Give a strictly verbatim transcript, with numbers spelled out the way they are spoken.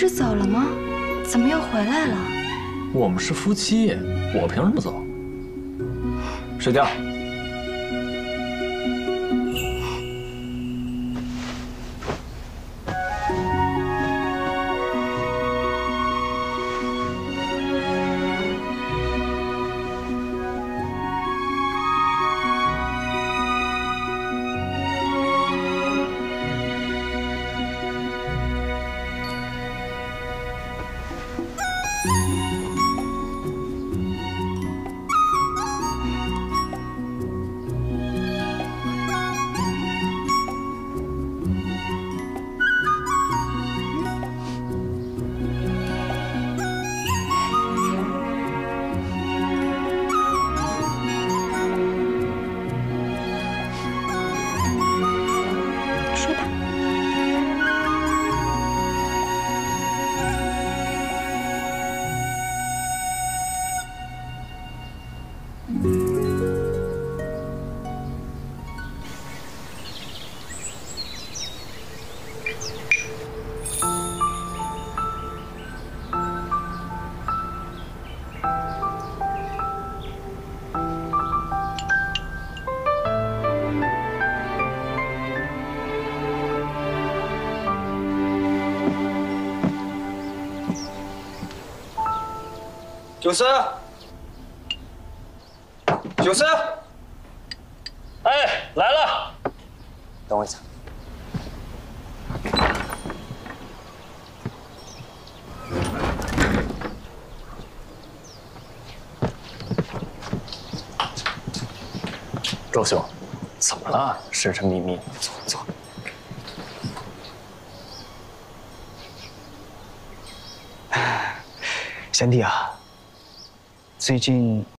是走了吗？怎么又回来了？ 我们是夫妻，我凭什么走？睡觉。 九思，九思， 哎，来了。 等我一下。 周兄，怎么了？神神秘秘。坐坐。 贤弟啊，最近